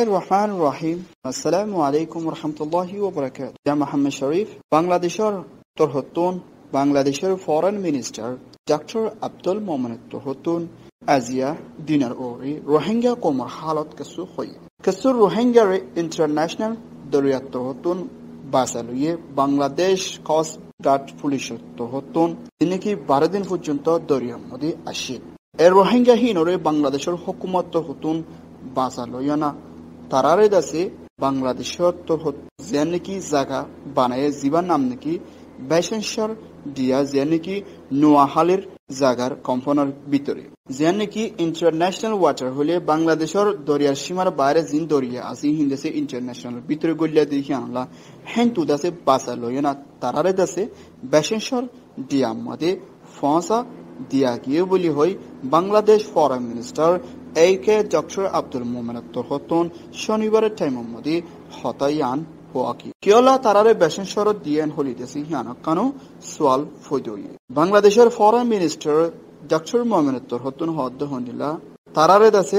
বিসমিল্লাহির রহমানির রহিম। আসসালামু আলাইকুম ওয়া রাহমাতুল্লাহি ওয়া বারাকাতুহু। ইয়া মোহাম্মদ শরীফ বাংলাদেশের তরহতুন বাংলাদেশের foreign minister doctor Abdul Momen তরহতুন আজিয়া দিনার ওরি রোহিঙ্গা কোমর হালত কিছু রোহিঙ্গা ইন্টারন্যাশনাল দরিয়াত তরহতুন বাসালুয়ে বাংলাদেশ কোস্ট গার্ড পুলিশের তরহতুন দিনকি 12 দিন পর্যন্ত দরিয়ার মধ্যে আসে। এর রোহিঙ্গা হিনরে বাংলাদেশের হুকুমত তরহতুন বাসালয়না তারারে দাসে বাংলাদেশের যে নাকি জায়গা বানায় জীবার নাম নাকি বেসেন্সার দিয়া যে নাকি নোয়াহালের জায়গার কম্পনের ভিতরে যে নাকি ইন্টারন্যাশনাল ওয়াটার হলে বাংলাদেশের দরিয়ার সীমার বাইরে জিন দরিয়া আছে হিন্দেশে ইন্টারন্যাশনাল ভিতরে গলিয়া দেখি আনলা হেন্তু দাসে বাসালয়না তারারে দাসে বেসেন্সার দিয়া মধ্যে ফসা দিয়া গিয়ে বলি হয় বাংলাদেশ ফরেন মিনিস্টার এইকে ডক্টর আব্দুল মোমেন তরহতুন শনিবারের টাইমের মধ্যে হতায়ান হোয়াকি কিয়লা তারারে বেসন শরত দিয়েন হলিতেছি হিয়ানক কানো সোয়াল ফৈদই বাংলাদেশের ফরেন মিনিস্টার ডক্টর মোমেন তরহতুন হদ্দ হন্দিলা তারারে দাসে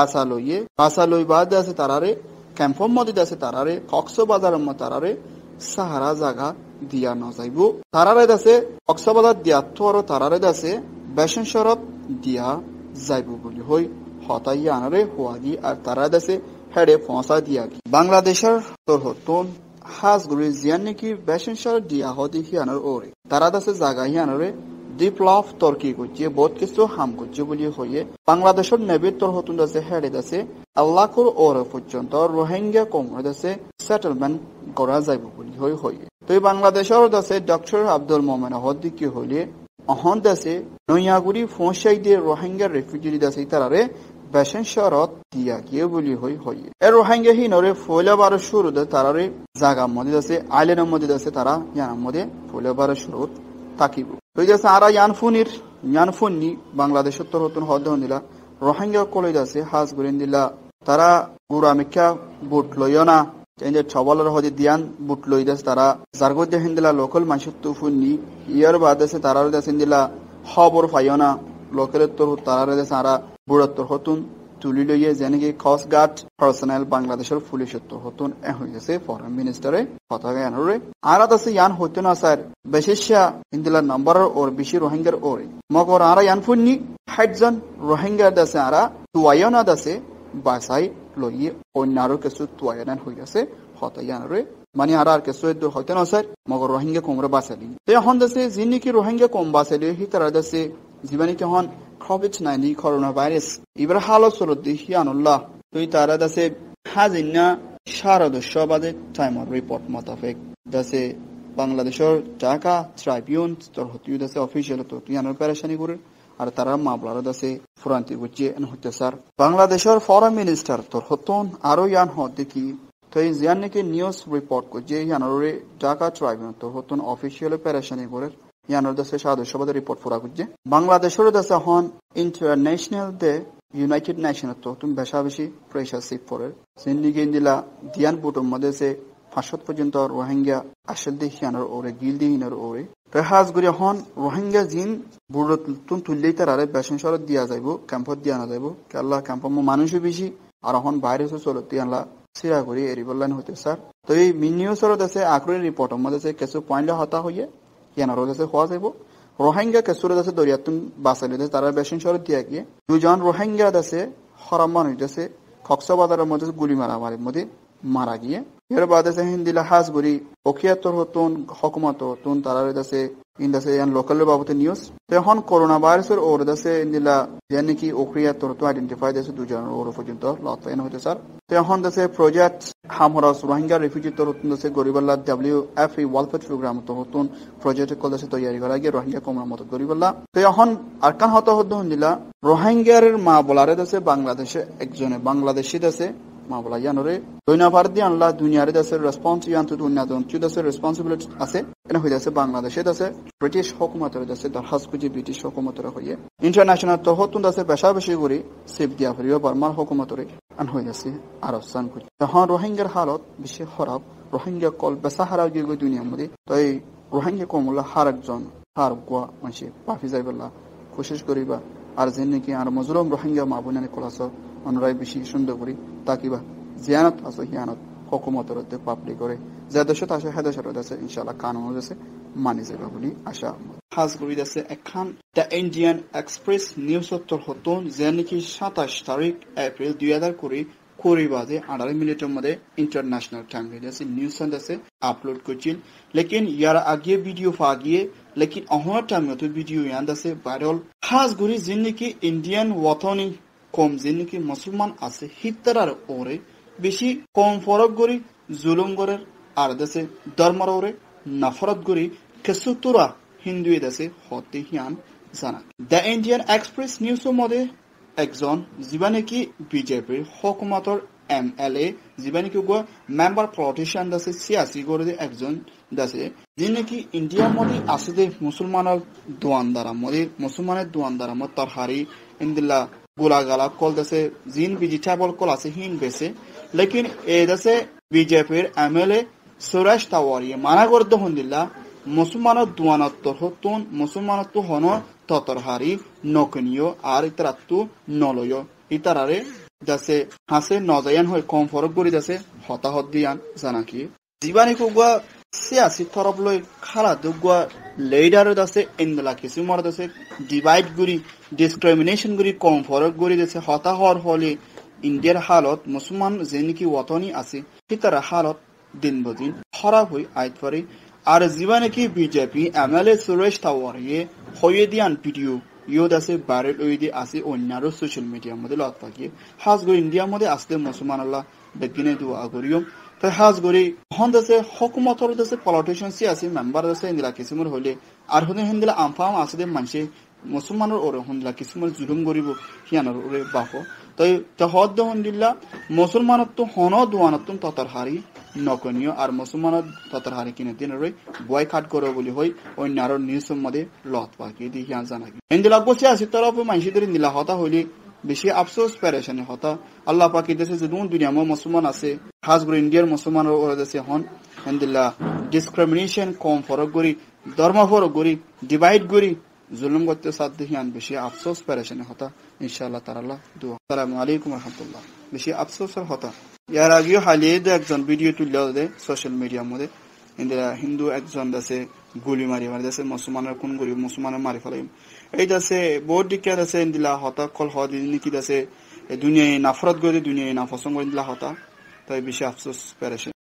বাসালই বাদ আছে তারারে ক্যাম্পর মধ্যে দাসে তারারে কক্সবাজারের মধ্যে তারারে সাহারা জায়গা দিয়া নজাইব তারারে দাসে কক্সবাজার দিয়া তোর তারারে দাসে বেসন শরত দিয়া যাইব বলি হই হতাইয়ানরে হুয়াগি আর তারা দেশে হেডে ফসা দিয়াগি বাংলাদেশের তরহতুন হাজগুড়ি জিয়ান নাকি বেসেন্সার দিয়া হদি হিয়ানোর ওরে তারা দেশে জাগা হিয়ানোরে ডিপ্লফ তর্কি করছে বহুত কিছু হাম করছে বলি হইয়ে বাংলাদেশের নেভির তরহতুন দেশে হেডে দেশে আল্লাহর ওরে পর্যন্ত রোহিঙ্গা কোমর দেশে সেটেলমেন্ট করা যাইব বলি হইয়ে তো বাংলাদেশের দেশে ডক্টর আব্দুল মোমেন হদি কি হইলে অহন দেশে নয়াগুড়ি ফোঁসাই দিয়ে রোহিঙ্গা রেফিউজি দেশে তারারে বেসন শরত দিয়া গিয়ে বলি হইয়ে এর রোহিঙ্গা হিনরে ফৈলাবার শুরুতে তারারে জাগা মধ্যে আছে আইল্যান্ডের মধ্যে আছে তারা ইয়ানের মধ্যে ফৈলাবার শুরু থাকিব তো এই দেশে আরা ইয়ানফুননি বাংলাদেশের তরহতুন হদ্দ দিলা রোহিঙ্গা কলেজ আছে হাজ গুরিন দিলা তারা গুড়ামিকা বুট লইও না ছবলের হদি দিয়ান বুট লই দেশ তারা জারগত দেখেন দিলা লোকাল মানুষের তুফুননি ইয়ার বাদ আছে তারার দেশেন দিলা খবর পাইও না লোকের তোর তারার দেশে আরা বুড়ার তরহতুন তুলি লইয়ে যেনেকি কোস্ট গার্ড পার্সোনাল বাংলাদেশের পুলিশের তরহতুন হয়ে গেছে ফরেন মিনিস্টারে কথা গানরে আর আছে ইয়ান হইতো না স্যার বিশেষা ইন্দিলা নাম্বারের ওর বেশি রোহিঙ্গার ওরে মগর আরা ইয়ান ফুননি 60 জন রোহিঙ্গার দেশে আরা তুয়ায়না দেশে বাসাই লইয়ে অন্য আরো কিছু তুয়ায়নান হয়ে গেছে হতায়ানরে মানে আর কিছু হইতো না স্যার মগর রোহিঙ্গা কোমরে বাসালি তো এখন দেশে যিনি কি রোহিঙ্গা কম বাসালি হি তারা দেশে জীবনী কেহন COVID-19 করোনা ভাইরাস এবার হালত চলত হিয়ানুল্লাহ তুই তারা দাসে হাজিনা সারদস্য বাদে টাইমর রিপোর্ট মোতাবেক দাসে বাংলাদেশের ঢাকা ট্রাইবিউন তরহতি দাসে অফিসিয়াল তো ইয়ানোর পেরেশানি করে আর তারা মামলার দাসে ফুরান্তি বুঝে হতে স্যার বাংলাদেশের ফরেন মিনিস্টার তরহতুন আরো ইয়ান হতে কি তো এই জিয়ান নাকি নিউজ রিপোর্ট করছে ইয়ানোরে ঢাকা ট্রাইবিউন তরহতুন অফিসিয়াল পেরেশানি করে ইয়ানোর দেশে সদস্যবাদের রিপোর্ট ফুরা করছে বাংলাদেশের দেশে হন ইন্টারন্যাশনাল দে ইউনাইটেড নেশন তো তুমি বেশা বেশি প্রেশার শিপ করে সিন্ডিকে দিলা দিয়ান বুটোর মধ্যে সে 500 পর্যন্ত রোহিঙ্গা আসল দেখিয়ানোর ওরে গিল দিহিনোর ওরে রেহাজ গুড়ি হন রোহিঙ্গা জিন বুড়ো তুললেই তার বেসন শরত দিয়া যাইব ক্যাম্পত দিয়া না যাইব কেল্লা ক্যাম্প মানুষও বেশি আর হন ভাইরাসও চলত আনলা সিরা করি এরিবল্লান হতে স্যার তো এই মিনিউসর দেশে আখরের রিপোর্টের মধ্যে সে কিছু পয়েন্ট হতা হইয়ে ইয়ানোর দেশে হওয়া যাইব রোহিঙ্গা কেসুর দেশে দরিয়াতুন বাসালি দেশে তারা বেসন শরত দিয়া গিয়ে দুজন রোহিঙ্গা দেশে হরামান হইতেছে কক্সবাজারের মধ্যে গুলি মারামারির মধ্যে মারা গিয়ে এর বাদে হিন্দিলা হাজগুড়ি ওকিয়াত্তর হতুন হকুমত হতুন তারা দেশে ইন্দাসে লোকাল বাবতে নিউজ তো এখন করোনা ভাইরাসের ওর দেশে ইন্দিলা যে নাকি ওক্রিয়াত্তর হতো আইডেন্টিফাই দেশে দুজন ওর পর্যন্ত লতায়ন হইতে স্যার তো এখন দেশে প্রজেক্ট হামহরাস রোহিঙ্গা রিফিউজি তোর হতুন দেশে গরিবাল্লা WFP ওয়ালফেয়ার প্রোগ্রাম তো হতুন প্রজেক্ট কল দেশে তৈরি করা গিয়ে রোহিঙ্গা কমার মতো গরিবাল্লা তো এখন আরকান হত হতো হন্দিলা রোহিঙ্গার মা বলারে দেশে বাংলাদেশে একজনে বাংলাদেশি দেশে মামলা ইয়ানোরে দৈনা ভারত দিয়ে আনলা দুনিয়ারে দেশের রেসপন্স ইয়ান্ত দুনিয়াজন দেশের রেসপন্সিবিলিটি আছে এনে হয়ে যাচ্ছে বাংলাদেশে দেশে ব্রিটিশ হুকুমতের দেশে দরখাস্ত করছে ব্রিটিশ হুকুমতের হয়ে ইন্টারন্যাশনাল তহতুন দেশে বেশা বেশি করে সেফ দিয়া ফেরিও বার্মার হুকুমতের আন হয়ে যাচ্ছে আরব সান করছে তখন রোহিঙ্গার হালত বেশি খারাপ রোহিঙ্গা কল বেসা হারা গিয়ে দুনিয়ার মধ্যে তো এই রোহিঙ্গা কমলা হার একজন হার গোয়া মানুষ পাফি যাইবেলা কোশিশ করিবা আর যে নাকি আর মজুরম রোহিঙ্গা মা বোনানে কলাস অনরাই বেশি সুন্দর করি তাকিবা জিয়ানত আছে হিয়ানত হকুমতৰ পাব্লিক কৰে যে দেশত আছে হেদেশত আছে ইনশাআল্লাহ কানুন আছে মানি যাবা বুলি আশা খাস কৰি আছে এখন দ্য ইণ্ডিয়ান এক্সপ্ৰেছ নিউজৰ হতন যে নেকি 27 তাৰিখ এপ্ৰিল 2020 বাজে 18 মিনিটের মধ্যে ইন্টারন্যাশনাল টাইম আছে নিউজ আছে আপলোড করছিল লেকিন ইয়ার আগে ভিডিও ফাগিয়ে লেকিন অহর টাইম তো ভিডিও ইয়ান্দ আছে ভাইরাল খাস করে জিন্দিকি ইন্ডিয়ান ওয়াতনি কম জিন্দিকি মুসলমান আছে হিতারার ওরে বেশি কম ফরক করি জুলুম করে আর দেশে ধর্মর ওরে নফরত করি কেসুতুরা হিন্দু দেশে হতে হিয়ান জানা দ্য ইন্ডিয়ান এক্সপ্রেস নিউজের মধ্যে একজন যিবা নেকি বিজেপিৰ হকুমতৰ MLA যিবা নেকি মেম্বাৰ পলিটিচিয়ান আছে সিয়াসী করে একজন আছে যি নেকি ইন্ডিয়ার মধ্যে আছে যে মুসলমানের দোয়ানদারা মধ্যে মুসলমানের দোয়ানদারা মত তরহারি ইন্দিল্লা গোলাগালা কল দেশে জিন ভেজিটেবল কল আছে হিন বেছে লেকিন এ দেশে বিজেপির MLA সুরেশ তাওয়ারি মানা করতে হন্দিল্লা মুসলমানের দোয়ানত হতুন মুসলমানত হন ততরহারি নকনিও আর ইতারাতু নলয় ইতারারে দাসে হাসে নজায়ান হয় কম ফরক করি দাসে হতাহত দিয়ান জানাকি জীবানি কুগা সিয়াসি তরফ লই খালা দুগা লিডার দাসে ইন্দলা কিসুমার দাসে ডিভাইড গুরি ডিসক্রিমিনেশন গুরি কম ফরক গুরি দাসে হতাহর হলে ইন্ডিয়ার হালত মুসলমান যেনিকি ওয়াতনি আছে ইতারা হালত দিন বদিন খারাপ হই আইত পারে আর জীবনে কি বিজেপি MLA সুরেশ তাওয়ারিয়ে হয়ে দিয়ান ভিডিও ইউদ আছে ভাইরাল হয়ে দিয়ে আছে অন্যান্য সোশ্যাল মিডিয়ার মধ্যে লত পাকিয়ে হাজ গরি ইন্ডিয়ার মধ্যে আসলে মুসলমান আল্লাহ বেগিনে দোয়া করিও তাই হাজ গরি হন দেশে হকুমতর দেশে পলিটিশিয়ান সি আছে মেম্বার দেশে ইন্দিলা কিসুমর হইলে আর হনে হিন্দিলা আমফাম আছে দে মানুষে মুসলমানের ওরে হন্দিলা কিসুমর জুলুম করিব হিয়ানোর ওরে বাফো তাই হদ হন্দিল্লা মুসলমানত তো হন দোয়ানত ততর হারি নকনীয় আর মুসলমানত ততর হারি কিনে দিন রই বয়কাট করো বলি হই অন্যান্য নিউজের মধ্যে লত পাকি দি হিয়ান জানাকি ইন্দিলা বসে আছে তরফ মানুষদের নিলা হতা হইলি বেশি আফসোস পেরেশানি হতা আল্লাহ পাকি দেশে যে দুনিয়া মুসলমান আছে খাস করে ইন্ডিয়ার মুসলমানের ওরা দেশে হন ইন্দিলা ডিসক্রিমিনেশন কম ফরক করি ধর্ম ফরক করি ডিভাইড করি জুলুম করতে সাথ হিয়ান বেশি আফসোস পেরেশানি হতা ইনশাআল্লাহ তাআলা দোয়া আসসালামু আলাইকুম ওয়া রাহমাতুল্লাহ বেশি আফসোসের হতা ইয়ার আগেও হালিয়ে একজন ভিডিও তুললে দে সোশ্যাল মিডিয়ার মধ্যে ইন্দিরা হিন্দু একজন আছে গুলি মারি দেশে মুসলমানের কোন গরিব মুসলমানের মারি ফেলাই এই দেশে বহুত দিকে আছে ইন্দিলা হতা কল হদিনী কি দেশে দুনিয়ায় নাফরত করে দুনিয়ায় নাফসং করে দিলা হতা তাই বেশি আফসোস পেরেছে